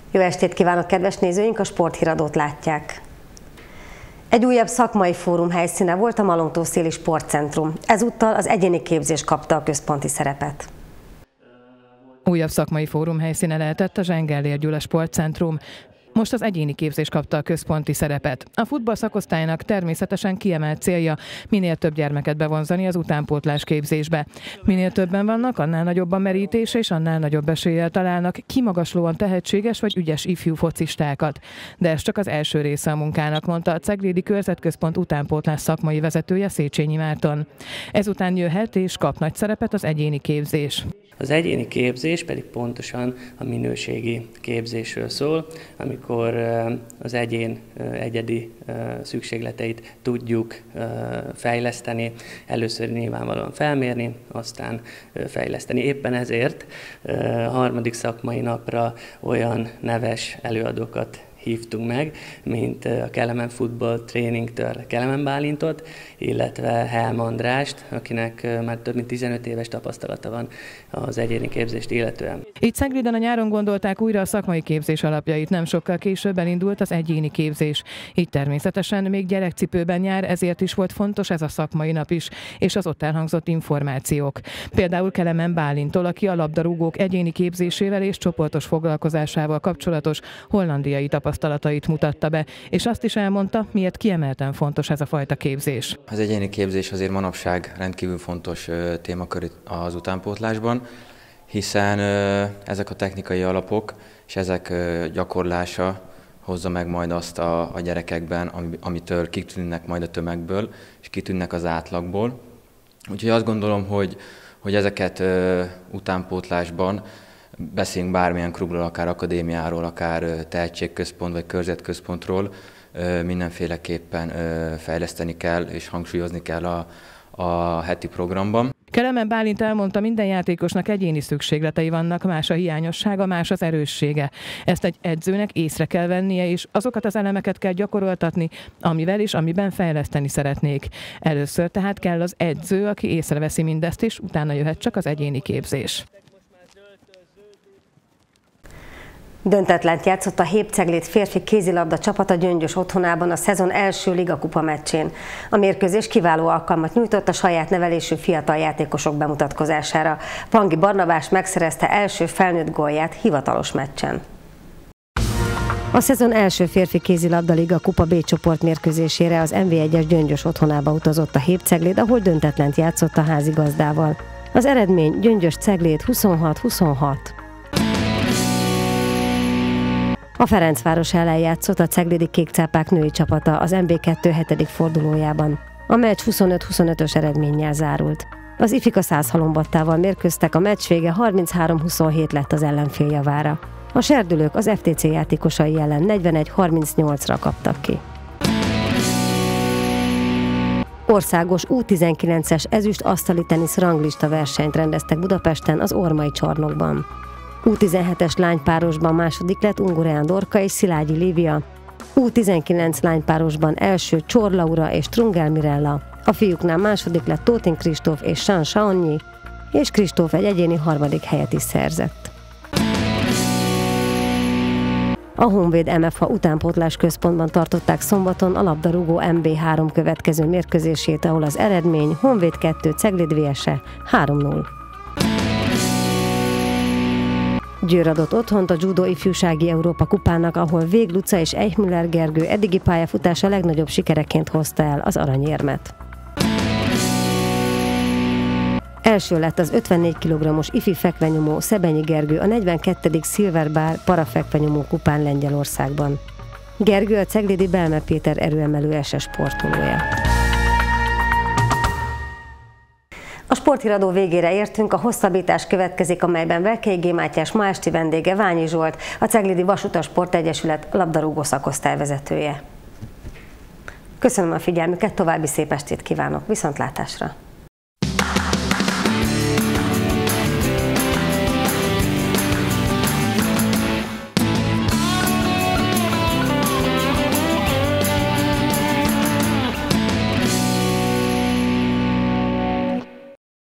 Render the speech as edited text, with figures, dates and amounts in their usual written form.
Jó estét kívánok, kedves nézőink! A Sporthíradót látják. Egy újabb szakmai fórum helyszíne volt a Malomtószéli Sportcentrum. Ezúttal az egyéni képzés kapta a központi szerepet. Újabb szakmai fórum helyszíne lehetett a Zsengellér Gyula Sportcentrum. Most az egyéni képzés kapta a központi szerepet. A futball szakosztálynak természetesen kiemelt célja minél több gyermeket bevonzani az utánpótlás képzésbe. Minél többen vannak, annál nagyobb a merítés, és annál nagyobb eséllyel találnak kimagaslóan tehetséges vagy ügyes ifjú focistákat. De ez csak az első része a munkának, mondta a Ceglédi Körzetközpont utánpótlás szakmai vezetője, Széchenyi Márton. Ezután jöhet és kap nagy szerepet az egyéni képzés. Az egyéni képzés pedig pontosan a minőségi képzésről szól, amikor az egyén egyedi szükségleteit tudjuk fejleszteni, először nyilvánvalóan felmérni, aztán fejleszteni. Éppen ezért a harmadik szakmai napra olyan neves előadókat hívtunk meg, mint a Kelemen Futball Tréningtől Kelemen Bálintot, illetve Helm Andrást, akinek már több mint 15 éves tapasztalata van az egyéni képzést illetően. Itt Cegléden a nyáron gondolták újra a szakmai képzés alapjait, nem sokkal később elindult az egyéni képzés. Így természetesen még gyerekcipőben jár, ezért is volt fontos ez a szakmai nap is, és az ott elhangzott információk. Például Kelemen Bálintól, aki a labdarúgók egyéni képzésével és csoportos foglalkozásával kapcsolatos hollandiai tapasztalatait mutatta be, és azt is elmondta, miért kiemelten fontos ez a fajta képzés. Az egyéni képzés azért manapság rendkívül fontos témakör az utánpótlásban, hiszen ezek a technikai alapok és ezek gyakorlása hozza meg majd azt a gyerekekben, amitől kitűnnek majd a tömegből, és kitűnnek az átlagból. Úgyhogy azt gondolom, hogy ezeket utánpótlásban beszéljünk bármilyen klubról, akár akadémiáról, akár tehetségközpont vagy körzetközpontról, mindenféleképpen fejleszteni kell és hangsúlyozni kell a heti programban. Kelemen Bálint elmondta, minden játékosnak egyéni szükségletei vannak, más a hiányossága, más az erőssége. Ezt egy edzőnek észre kell vennie, és azokat az elemeket kell gyakoroltatni, amivel és amiben fejleszteni szeretnék. Először tehát kell az edző, aki észreveszi mindezt, és utána jöhet csak az egyéni képzés. Döntetlent játszott a Hép-Ceglét férfi kézilabda csapata Gyöngyös otthonában a szezon első ligakupa meccsén. A mérkőzés kiváló alkalmat nyújtott a saját nevelésű fiatal játékosok bemutatkozására. Pangi Barnabás megszerezte első felnőtt gólját hivatalos meccsen. A szezon első férfi kézilabda ligakupa B csoport mérkőzésére az MV1-es Gyöngyös otthonába utazott a Hép-Ceglét, ahol döntetlent játszott a házigazdával. Az eredmény Gyöngyös-Ceglét 26-26. A Ferencváros ellen játszott a ceglédi kékcápák női csapata az MB2 7. fordulójában. A meccs 25-25-ös eredménnyel zárult. Az ifika 100 halombattával mérkőztek, a meccs vége 33-27 lett az ellenfél javára. A serdülők az FTC játékosai ellen 41-38-ra kaptak ki. Országos U19-es ezüst asztali tenisz ranglista versenyt rendeztek Budapesten az Ormai csarnokban. U17-es lánypárosban második lett Ungureán Dorka és Szilágyi Lívia. U19 lánypárosban első Csor Laura és Trungel Mirella. A fiúknál második lett Tótin Kristóf és San Saonnyi, és Kristóf egy egyéni harmadik helyet is szerzett. A Honvéd MFH utánpótlás központban tartották szombaton a labdarúgó MB3 következő mérkőzését, ahol az eredmény Honvéd 2 Cegléd VS-e 3-0. Győr adott otthont a Judo ifjúsági Európa kupának, ahol Vég Luca és Eichmüller Gergő eddigi pályafutása legnagyobb sikereként hozta el az aranyérmet. Első lett az 54 kg-os ifi fekvenyomó Szebenyi Gergő a 42. Silver Bar parafekvenyomó kupán Lengyelországban. Gergő a ceglédi Belme Péter erőemelő SS sportolója. A Sporthíradó végére értünk, a hosszabbítás következik, amelyben Velkei G. Mátyás ma esti vendége Ványi Zsolt, a Ceglédi Vasutas Sportegyesület labdarúgó szakosztály vezetője. Köszönöm a figyelmüket, további szép estét kívánok, viszontlátásra!